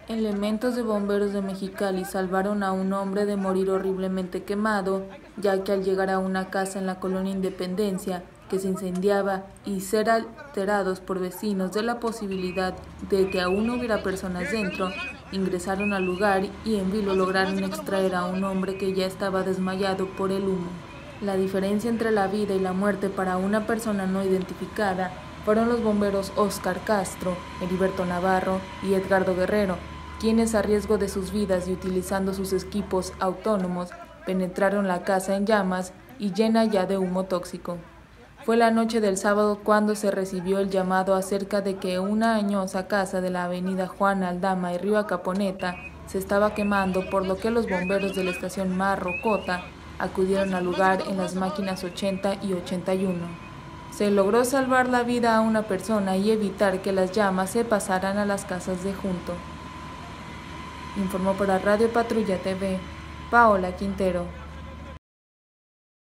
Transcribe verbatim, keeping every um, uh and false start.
Elementos de bomberos de Mexicali salvaron a un hombre de morir horriblemente quemado, ya que al llegar a una casa en la colonia Independencia, que se incendiaba, y ser alterados por vecinos de la posibilidad de que aún no hubiera personas dentro, ingresaron al lugar y en vilo lograron extraer a un hombre que ya estaba desmayado por el humo. La diferencia entre la vida y la muerte para una persona no identificada fueron los bomberos Óscar Castro, Heriberto Navarro y Edgardo Guerrero, quienes a riesgo de sus vidas y utilizando sus equipos autónomos penetraron la casa en llamas y llena ya de humo tóxico. Fue la noche del sábado cuando se recibió el llamado acerca de que una añosa casa de la avenida Juan Aldama y Río Acaponeta se estaba quemando, por lo que los bomberos de la estación Marrocota acudieron al lugar en las máquinas ochenta y ochenta y uno. Se logró salvar la vida a una persona y evitar que las llamas se pasaran a las casas de junto. Informó para Radio Patrulla T V, Paola Quintero.